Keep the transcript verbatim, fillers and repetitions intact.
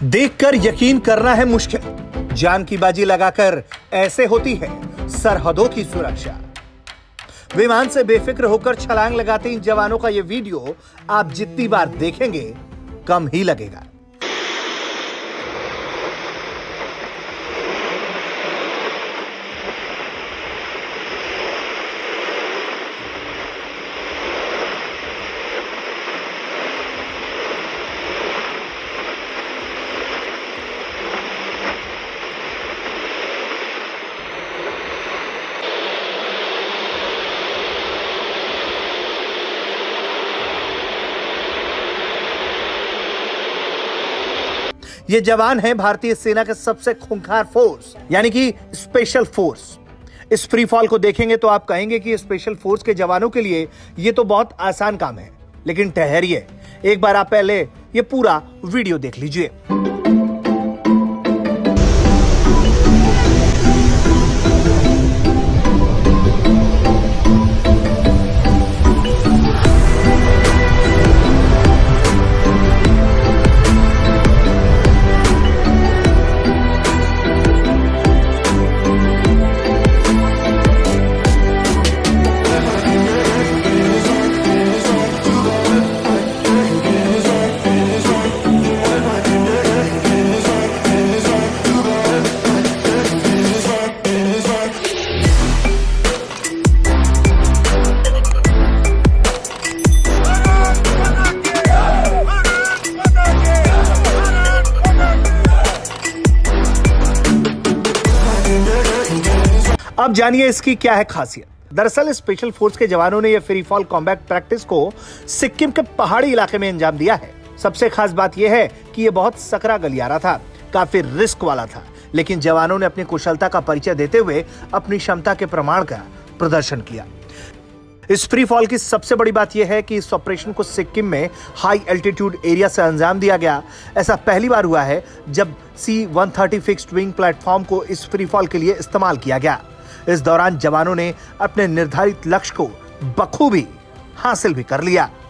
देखकर यकीन करना है मुश्किल, जान की बाजी लगाकर ऐसे होती है सरहदों की सुरक्षा। विमान से बेफिक्र होकर छलांग लगाते इन जवानों का यह वीडियो आप जितनी बार देखेंगे कम ही लगेगा। ये जवान हैं भारतीय सेना के सबसे खूंखार फोर्स यानी कि स्पेशल फोर्स। इस फ्री फॉल को देखेंगे तो आप कहेंगे कि स्पेशल फोर्स के जवानों के लिए ये तो बहुत आसान काम है, लेकिन ठहरिए, एक बार आप पहले ये पूरा वीडियो देख लीजिए। अब जानिए इसकी क्या है खासियत। दरअसल स्पेशल फोर्स के जवानों ने यह फ्री फॉल कॉम्बैट प्रैक्टिस को सिक्किम के पहाड़ी इलाके में अंजाम दिया है। सबसे खास बात यह है कि यह बहुत सकरा गलियारा था, काफी रिस्क वाला था, लेकिन जवानों ने अपनी कुशलता का परिचय देते हुए अपनी क्षमता के प्रमाण का प्रदर्शन किया। इस फ्री फॉल की सबसे बड़ी बात यह है कि इस ऑपरेशन को सिक्किम में हाई एल्टीट्यूड एरिया से अंजाम दिया गया। ऐसा पहली बार हुआ है जब C one thirty fixed wing platform को इस फ्री फॉल के लिए इस्तेमाल किया गया। इस दौरान जवानों ने अपने निर्धारित लक्ष्य को बखूबी हासिल भी कर लिया।